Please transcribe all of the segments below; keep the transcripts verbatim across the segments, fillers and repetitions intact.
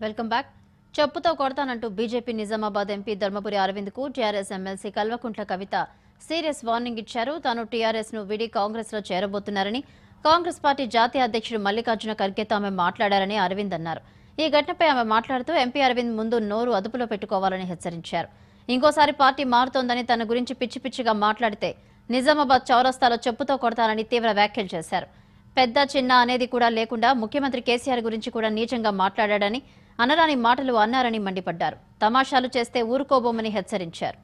Welcome back. చెప్పుతో కొడతానంటూ BJP Nizamabad MP Dharmapuri Arvind కు TRS MLC Kalvakuntla Kavitha serious warning ఇచ్చారు. తాను టీఆర్ఎస్ ను వీడి కాంగ్రెస్ లో చేరబోతున్నారని, కాంగ్రెస్ పార్టీ జాతీయ అధ్యక్షుడు మల్లికార్జున ఖర్గేతో ఆమె మాట్లాడారని అరవింద్ అన్నారు. ఈ ఘటనపై ఆమె మాట్లాడుతూ ఎంపీ అరవింద్ ముందు నోరు అదుపులో పెట్టుకోవాలని హెచ్చరించారు. ఇంకోసారి పార్టీ మారుతోందని, తన గురించి పిచ్చి పిచ్చిగా మాట్లాడితే నిజామాబాద్ చౌరస్తాలో చెప్పుతో కొడతానని తీవ్ర వ్యాఖ్యలు చేశారు. పెద్ద చిన్న అనేది కూడా లేకుండా ముఖ్యమంత్రి కేసీఆర్ గురించి కూడా నీచంగా మాట్లాడాడని, అనరాని మాటలు అన్నారని మండిపడ్డారు. తమాషాలు చేస్తే ఊరుకోబోమని హెచ్చరించారు.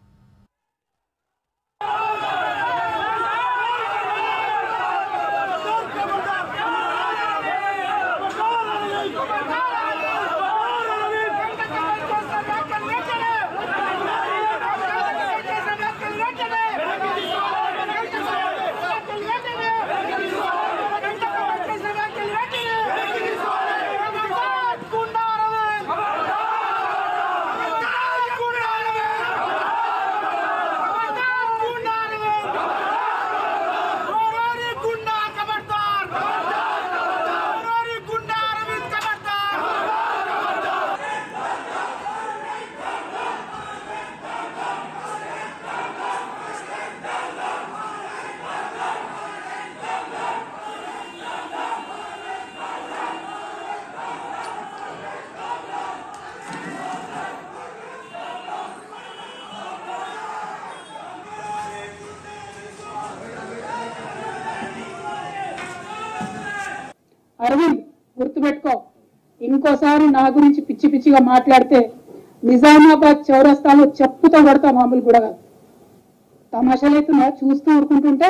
అరవింద్, గుర్తుపెట్టుకో, ఇంకోసారి నా గురించి పిచ్చి పిచ్చిగా మాట్లాడితే నిజామాబాద్ చౌరస్తాలో చెప్పుతో కొడతా, మామూలు కూడా కాదు. తమాషాలైతున్నా చూస్తూ ఊరుకుంటుంటే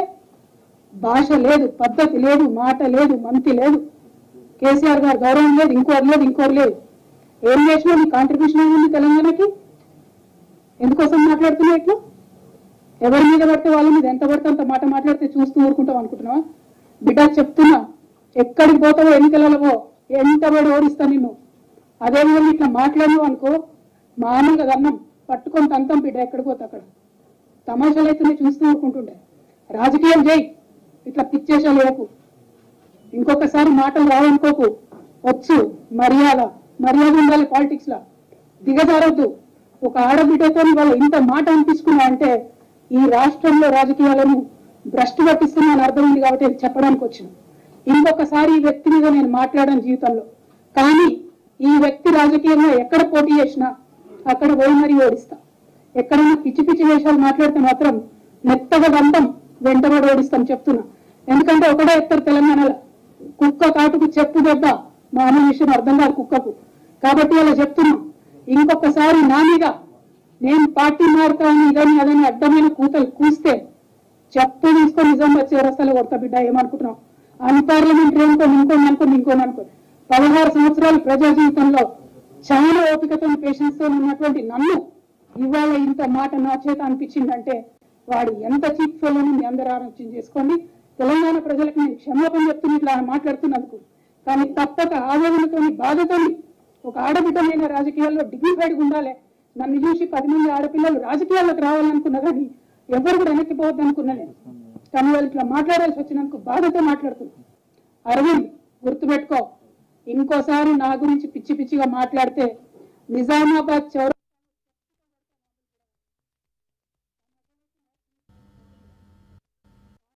భాష లేదు, పద్ధతి లేదు, మాట లేదు, మంతి లేదు, కేసీఆర్ గారు గౌరవం లేదు, ఇంకోటి లేదు ఇంకోటి లేదు. ఏం చేసినా నీ కాంట్రిబ్యూషన్ ఏముంది తెలంగాణకి? ఎందుకోసం మాట్లాడుతున్నా ఇట్లా? ఎవరి మీద పడితే వాళ్ళ మీద ఎంత పడితే అంత మాట మాట్లాడితే చూస్తూ ఊరుకుంటాం అనుకుంటున్నావా? బిడ్డ చెప్తున్నా, ఎక్కడికి పోతావో ఎన్నికలలో ఎంత పడి ఓడిస్తా నిన్ను. అదేవిధంగా ఇట్లా మాట్లాడినావు అనుకో, మామూలుగా అన్నం పట్టుకొని తంతం బిడ్డ, ఎక్కడికి పోతా అక్కడ. తమాషాలు అయితే చూస్తూ ఊరుకుంటుండే. రాజకీయం చేయి, ఇట్లా పిచ్చేసా లేకు. ఇంకొకసారి మాటలు రావనుకోకు. వచ్చు, మర్యాద మర్యాద ఉండాలి పాలిటిక్స్ లా. దిగజారొద్దు. ఒక ఆడబిడ్డతో వాళ్ళు ఇంత మాట అనిపించుకున్నా అంటే ఈ రాష్ట్రంలో రాజకీయాలను భ్రష్టు పట్టిస్తున్నాను అర్థమైంది కాబట్టి చెప్పడానికి వచ్చిన. ఇంకొకసారి ఈ వ్యక్తి మీద నేను మాట్లాడాను జీవితంలో, కానీ ఈ వ్యక్తి రాజకీయంగా ఎక్కడ పోటీ చేసినా అక్కడ పోయి మరీ ఓడిస్తా. ఎక్కడైనా పిచ్చి పిచ్చి వేషాలు మాట్లాడితే మాత్రం మెత్తగా దంతం వెంటబడి ఓడిస్తాం చెప్తున్నా. ఎందుకంటే ఒకటే ఎత్తారు తెలంగాణలో, కుక్క కాటుకు చెప్పు దెబ్బ మామూలు విషయం అర్థం కాదు కుక్కకు. కాబట్టి అలా చెప్తున్నా, ఇంకొకసారి నా మీద నేను పార్టీ మారుతాను ఇదని అదని అడ్డమైన కూతలు కూస్తే చెప్పు తీసుకొని నిజంగా చేరస్తాలో కొడతా బిడ్డ. ఏమనుకుంటున్నావు? అన్ పార్లమెంటరీ అనుకోని ఇంకోని అనుకోని ఇంకోని అనుకోని పదహారు సంవత్సరాలు ప్రజా జీవితంలో చాలా ఓపికతో పేషెన్స్ తో ఉన్నటువంటి నన్ను ఇవాళ ఇంత మాట నా చేత అనిపించిందంటే వాడు ఎంత చీప్ ఫెలోని మీ అందరూ ఆలోచన చేసుకోండి. తెలంగాణ ప్రజలకు నేను క్షమాపణ చెప్తున్నా ఇట్లా మాట్లాడుతున్నందుకు. కానీ తప్పక ఆవేదనతో బాధతో ఒక ఆడబిడ్డమైన రాజకీయాల్లో డిగ్నిఫైడ్గా ఉండాలి. నన్ను చూసి పది మంది ఆడపిల్లలు రాజకీయాల్లోకి రావాలనుకున్నా కానీ ఎవరు కూడా వెనక్కిపోవద్దు అనుకున్నా నేను. కానీ వాళ్ళు ఇట్లా మాట్లాడాల్సి వచ్చినందుకు బాధతో మాట్లాడుతున్నా. అరవింద్, గుర్తుపెట్టుకో, ఇంకోసారి నా గురించి పిచ్చి పిచ్చిగా మాట్లాడితే నిజామాబాద్ చౌర